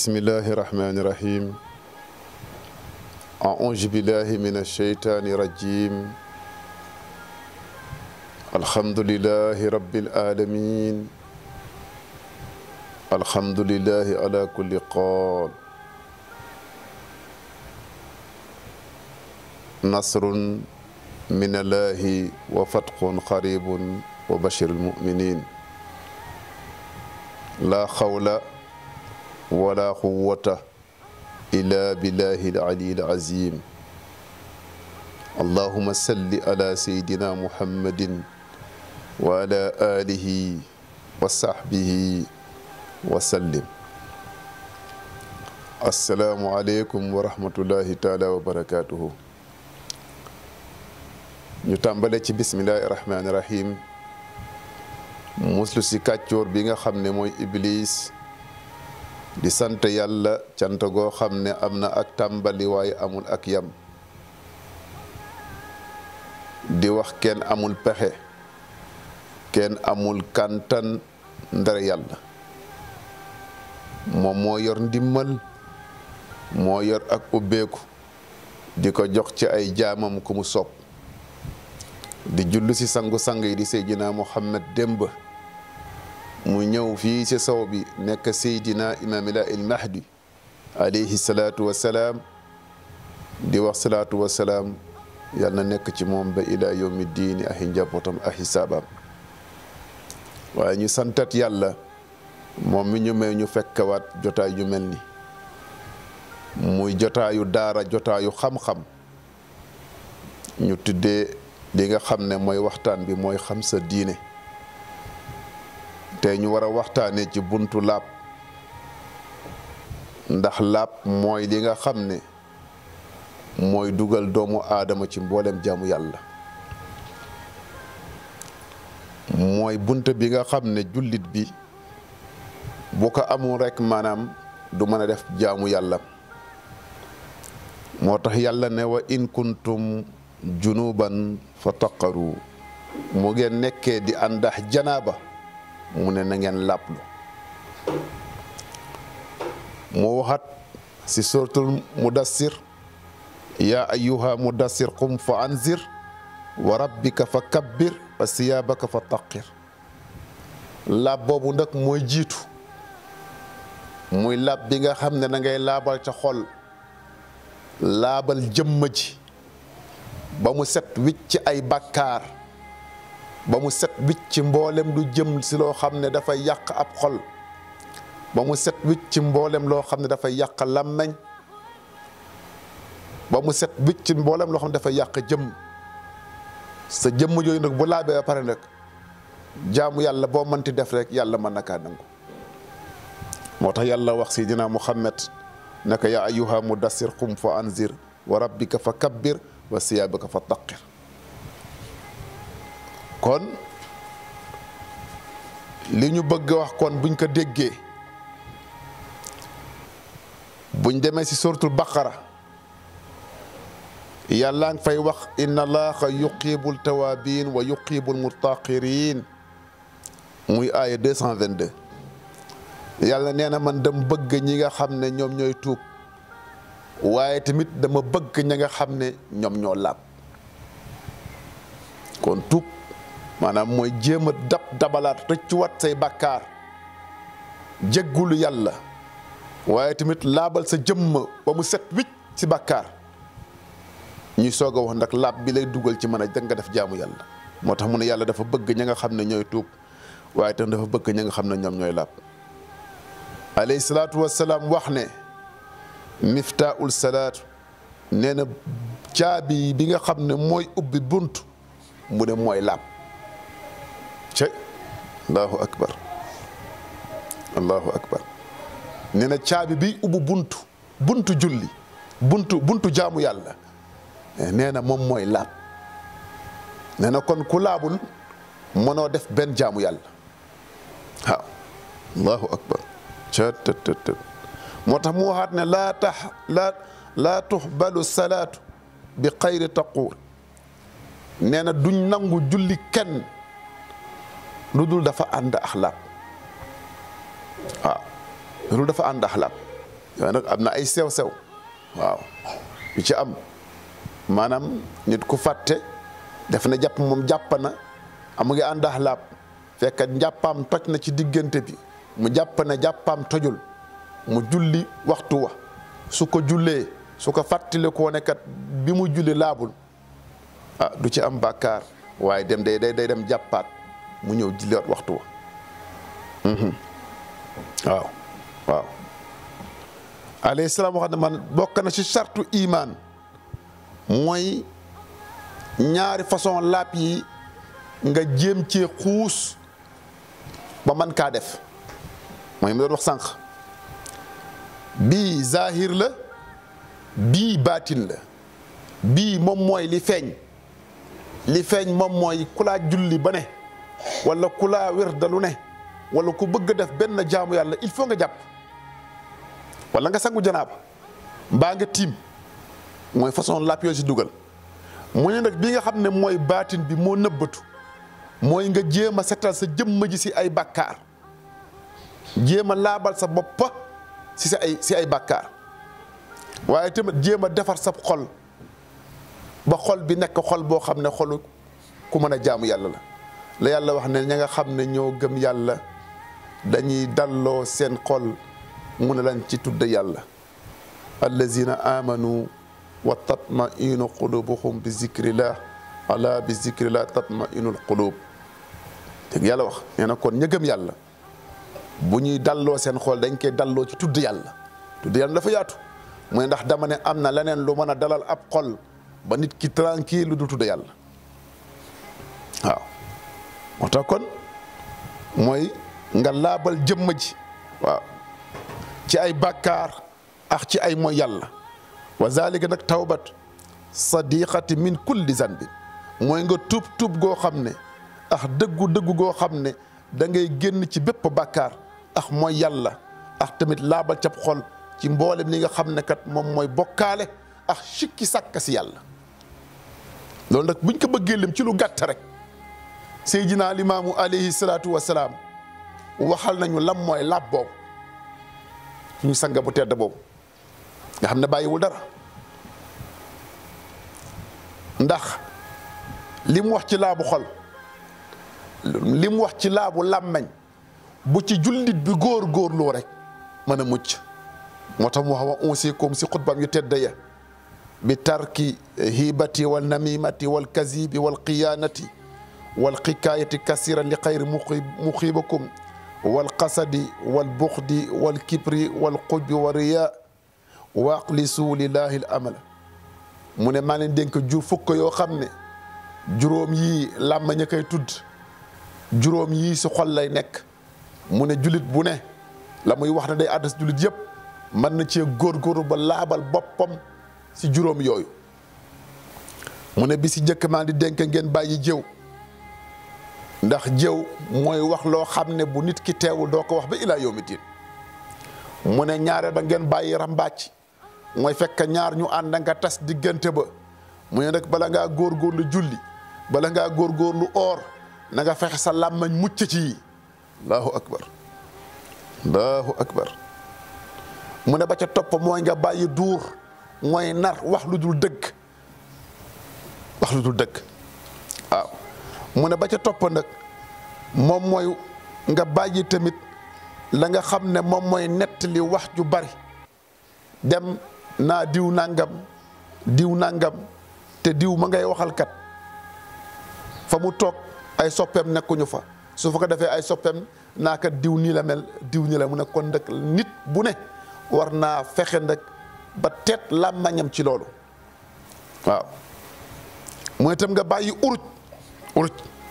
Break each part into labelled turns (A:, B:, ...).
A: bismillahi rahmani rahim a'uuzu billahi min asheytaani rajim alhamdulillahi rabbil alamin alhamdulillahi ala kulli qaal nasrun min allahi wa fatqun qaribun wa bashiril muminin la xawla wala quwwata illa billahi al-ali al-azim allahumma salli ala sayyidina muhammadin wa ala alihi wa sahbihi wa sallim. assalaamu aleykum wa rahmatullahi taala wa barakatuhu. ñu tàmbale ci bismillahi rahmani rahim muslu si kàccoor bi nga xam ne mooy iblis, di sant yàlla cant goo xam ne am na ak tàmbali waaye amul ak yam, di wax kenn amul pexe kenn amul kàntan ndara yàlla. moom moo yor ndimmal, moo yor ak ubbeeku, di ko jox ci ay jaamam ku mu sopp. di jullu si sangu-sang yi di Seydina Muhammad démb mu ñëw fii ci sow bi nekk Seydina Imaamila il Mahdi alayhi salaatu wassalaam, di wax salaatu wassalaam yàlla na nekk ci moom ba ila yawmi diini ahi njabootam ahi saabaam. waaye ñu santat yàlla moom mi ñu may ñu fekkawaat jotaay yu mel ni muy jotaayu daara, jotaayu xam-xam. ñu tuddee li nga xam ne mooy waxtaan bi mooy xam sa diine. tey ñu war a waxtaanee ci buntu laab, ndax laab mooy li nga xam ne mooy dugal doomu aadama ci mboolem jaamu yàlla. mooy bunt bi nga xam ne jullit bi bu ko amul rekk maanaam du mën a def jaamu yàlla. moo tax yàlla ne wa in kuntum junuban fa taqaru, mu ngeen nekkee di àndax janaaba mu ne na ngeen laablu. mu waxat si suratul mudassir yaa ayyuha mudassir qum fa anzir wa rabbika fa kabbir wa siyaabaka fa taqir. laab boobu nag mooy jiitu, muy laab bi nga xam ne da ngay laabal ca xol, laabal jëmm ji ba mu set wicc ci ay bàkkaar, ba mu set wicc ci mboolem lu jëm si loo xam ne dafay yàq ab xol, ba mu set wicc ci mboolem loo xam ne dafay yàq làmmeñ, ba mu set wicc ci mboolem loo xam ne dafay yàq jëmm. sa jëmm jooyu nag bu laabee ba pare nag jaamu yàlla boo mënti def rek yàlla mën na kaa nangu. moo tax yàlla wax Seydina Muhammad naka yaa ayyuha mudassir qum fa anzir wa rabbika fa kabbir wa siyaabaka fa taqir. kon li ñu bëgg wax kon buñ ko déggee, buñ demee ci suratul baqara yàlla ngi fay wax inna allaha yuqibul tawabin wa yuqibul mutaqirin, muy aaya 222. yàlla nee na man dama bëgg ñi nga xam ne ñoom ñooy tuub, waaye tamit dama bëgg ñi nga xam ne ñoom ñoo laab. kon tuub maanaam mooy jéem a dabalaat rëccuwaat say bàkkaar, jéggulu yàlla, waaye tamit laabal sa jëmm ba mu set wicc ci bàkkaar. ñuy soog a wax nag laab bi lay dugal ci mën a nga def jaamu yàlla. moo tax mu ne yàlla dafa bëgg ña nga xam ne ñooy tuub, waaye tam dafa bëgg ña nga xam ne ñoom ñooy laab. alayhi salaatu wassalaam wax ne miftaahul salaatu, nee na caabi bi nga xam ne mooy ubbi bunt mu ne mooy laab. cey allahu akbar, allahu akbar. nee na caabi bi ubbi buntu julli, buntu jaamu yàlla, nee na moom mooy laab. nee na kon ku laabul mënoo def benn jaamu yàlla. waaw allahu akbar. moo tax mu waxaat ne laa tuxbalu salaatu bi xayri taquur. nee na duñ nangu julli kenn lu dul dafa ànd axlaaq. waaw lu dafa ànd axlaaq. yooyu nag am na ay sew-sew waaw yu ci am maanaam nit ku fàtte def na jàpp moom jàpp na am ngi àndax laab fekk njàppaam toj na ci diggante bi mu jàpp ne jàppaam tojul mu julli waxtu wa su ko jullee su ko fàttali koo ne kat bi mu julli laabul ah du ci am bàkkaar waaye dem day dem jàppaat mu ñëw julliwaat waxtu wa waaw waaw alayhi salaam wax ne man bokk na ci sartu imaan mooy ñaari façon laab yi nga jéem cee xuus ba man kaa def mooy mu doon wax sànq bii zahir la bii baatin la bii moom mooy li feeñ moom mooy ku laa julli ba ne wala ku laa wérdalu ne wala ku bëgg a def benn jaamu yàlla il faut nga jàpp wala nga sangu janaaba mbaa nga tiim mooy façon lapp yoo si dugal mu ne nag bii nga xam ne mooy baatin bi moo nëbbatu mooy nga jéem a setal sa jëmm ji si ay bàkkaar jéem a laabal sa boppa si ay bàkkaar waaye tamit jéem a defar sa xol ba xol bi nekk xol boo xam ne xolu ku mën a jaamu yàlla la yàlla wax ne ña nga xam ne ñoo gëm yàlla dañuy dalloo seen xol mu ne lañ ci tudd yàlla allazina amanu wa tatmainu qulubuhum bi zikrillah ala bi zikrillah tatmainul qulub te yàlla wax nee na kon ña gëm yàlla bu ñuy dalloo seen xol dañ koy dalloo ci tudd yàlla dafa yaatu mooy ndax dama ne am na leneen lu mën a dalal ab xol ba nit ki tranquille lu dul tudd yàlla waaw moo tax kon mooy nga laabal jëmm ji waaw ci ay bàkkaar ak ci ay mooy yàlla wa zalika nag tawbat sadiqati min kulli zanbin mooy nga tuub goo xam ne ak dëggu goo xam ne da ngay génn ci bépp bàkkaar ak mooy yàlla ak tamit laabal cab xol ci mboolem li nga xam ne kat moom mooy bokkaale ak sikki sàkka si yàlla loolu nag buñ ko bëggee lim ci lu gàtt rek Seydina Limaamu alayhi salaatu wa salaam waxal nañu lam mooy laab boobu suñu sanga bu tedd boobu nga xam ne bàyyiwul dara ndax li mu wax ci laabu xol li mu wax ci laabu làmmeñ bu ci jullit bi góor-góorloo rek mën a mucc moo tax mu wax wa unsikum si xutbam yu tedd ya bi tarki hibati wal namimati wal kazibi wal qiyaanati wal xikaayati kasiran li xayri muxibakum wal qasadi wal buxdi wal kibri wal xujbi wa riya wa aqlisu lillahi al amala mu ne maa leen dénk fukk yoo xam ne juróom yii làmmañ a koy tudd juróom yii si xol lay nekk mu ne jullit bu ne la muy wax ne day àddas jullit yëpp mën na cee góorgóorlu ba laabal boppam si juróom yooyu mu ne bi si njëkk maa di dénk ngeen bàyyi jëw ndax jëw mooy wax loo xam ne bu nit ki teewul doo ko wax ba ilaa yawmi diin mu ne ñaareel ba ngeen bàyyi rambàcc mooy fekk ñaar ñu ànd nga tas diggante ba mu ne nag bala ngaa góorgóorlu julli bala ngaa góorgóorlu oor na nga fexe sa làmmañ mucc ci yi allahu akbar mu ne ba ca topp mooy nga bàyyi duur mooy nar wax lu dul dëgg waaw mu ne ba ca topp nag moom mooy nga bàyyi tamit la nga xam ne moom mooy nettali wax ju bari dem naa diw nangam te diw ma ngay waxal kat fa mu toog ay soppeem nekkuñu fa su fa ko defee ay soppeem naa kat diw nii la mel diw nii la mu ne kon nag nit bu ne war naa fexe nag ba teet làmmañam ci loolu waaw mooy itam nga bàyyi uruj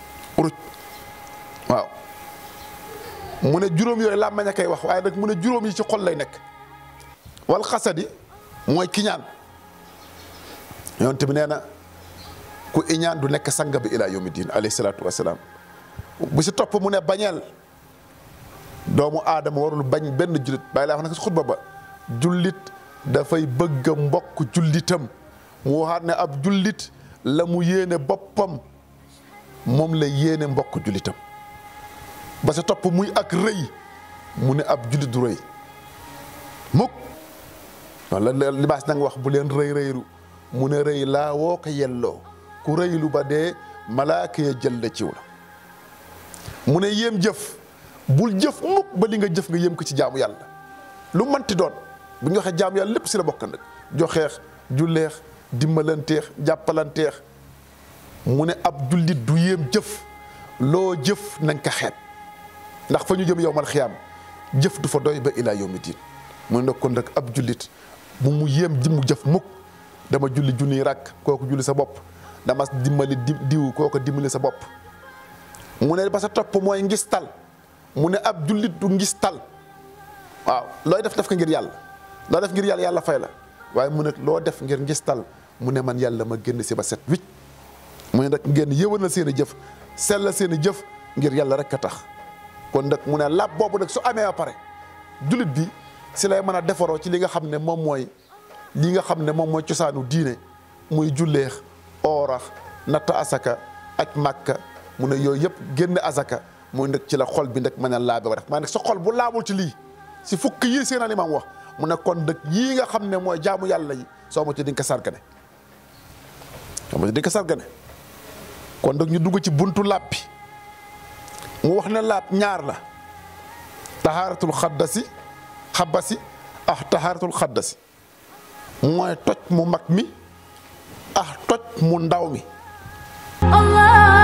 A: waaw mu ne juróom yooyu làmmañ a koy wax waaye nag mu ne juróom yi ci xol lay nekk wal xasadi mooy kiñaan yonent bi nee na ku iñaan du nekk sanga bi ilaa yawmi diin alayhi salaatu wasalaam bu si topp mu ne bañeel doomu aadama warul bañ benn jullit bàyyi laa wax nag si xutba ba jullit dafay bëgg mbokk jullitam mu waxaat ne ab jullit la mu yéene boppam moom la yéene mbokk jullitam ba sa topp muy ak rëy mu ne ab jullit du rëy mukk la libaas nag wax bu leen rëy rëylu mu ne rëy laa woo ko yelloo ku rëylu ba dee malaaka ya jël la ciw la mu ne yéem jëf bul jëf mukk ba li nga jëf nga yéem ko ci jaamu yàlla lu manti doon bu ñu waxee jaamu yàlla lépp si la bokk nag joxeex julleex dimbalanteex jàppalanteex mu ne ab jullit du yéem jëf loo jëf nañ ko xeeb ndax fa ñu jëm yowmal xiyaam jëf du fa doy ba ilaa yawmi diin mu ne kon nag ab jullit bu mu yéem ji mu jëf mukk dama julli junniy rakk kooku julli sa bopp dama dimbali diw kooku dimbali sa bopp mu ne ba sa topp mooy ngistal mu ne ab jullit du ngistal waaw looy def ko ngir yàlla loo def ngir yàlla yàlla fay la waaye mu ne loo def ngir ngistal mu ne man yàlla ma génn si ba set wicc mu ne nag ngeen yëwanal seen i jëf sellal seen i jëf ngir yàlla rek a tax kon nag mu ne làpp boobu nag su amee ba pare jullit bi si lay mën a defaroo ci li nga xam ne moom mooy cosaanu diine muy julleex oorax natta asaka ak màkka mu ne yooyu yëpp génn asaka muy nag ci la xol bi nag mën a laabe ba def maa nag sa xol bu laabul ci lii si fukk yii seen alimaam wax mu ne kon nag yii nga xam ne mooy jaamu yàlla yi soo ma ci di nga ko sargane kon nag ñu dugg ci buntu laab bi mu wax ne laab ñaar la tahaaratul xabasi tahaaratul xaddasi mooy toj mu mag mi toj mu ndaw mi.